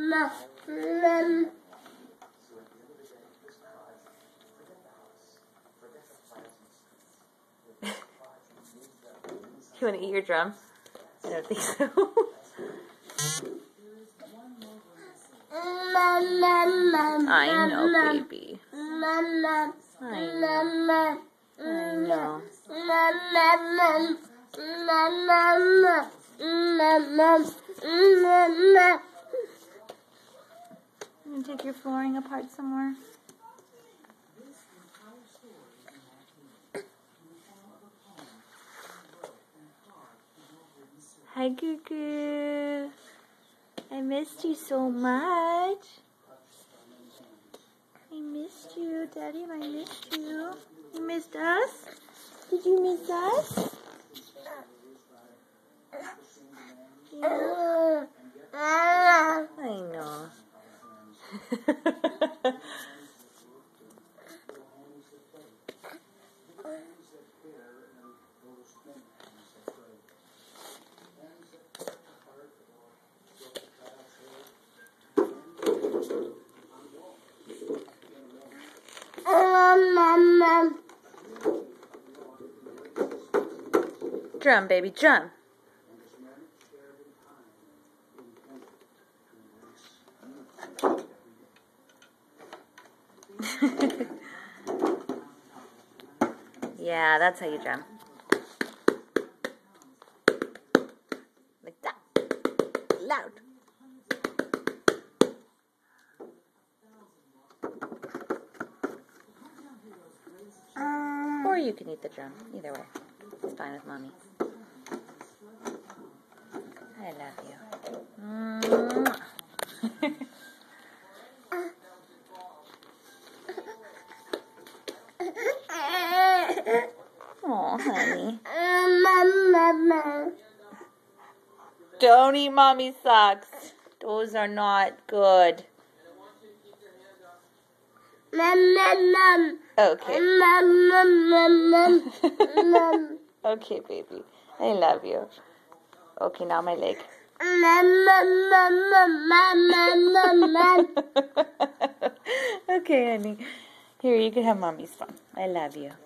You want to eat your drum? I don't think so. I know, baby. I know. I know. You want to take your flooring apart some more? Hi, Cuckoo. I missed you so much. I missed you, Daddy, and I missed you. You missed us? Did you miss us? Yeah. I know. Drum, baby, drum. Yeah, that's how you drum. Like that. Loud. Or you can eat the drum. Either way. It's fine with Mommy. I love you. Oh, honey. Don't eat Mommy's socks. Those are not good. Okay. Okay, baby. I love you. Okay, now my leg. Okay, honey. Here, you can have Mommy's phone. I love you.